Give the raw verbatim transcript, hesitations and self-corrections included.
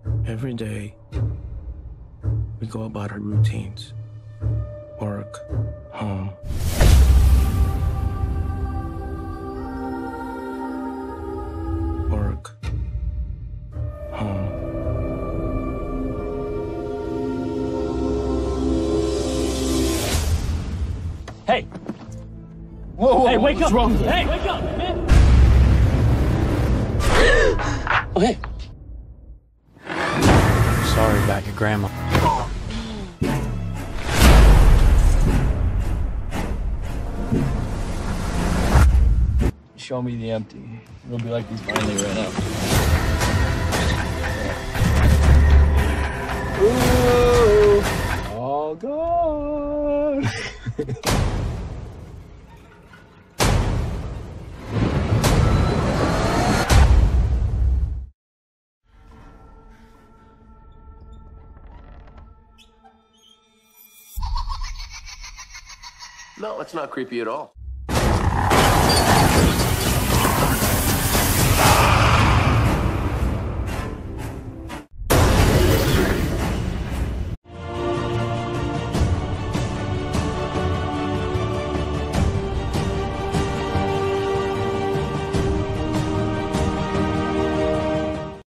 Every day, we go about our routines. Work, home. Work, home. Hey! Whoa, whoa, hey, wake what's up! wrong with you? Hey, wake up, man! Oh, hey. Sorry about your grandma. Show me the empty. It'll be like he's finally ran out. Ooh, all gone. No, it's not creepy at all.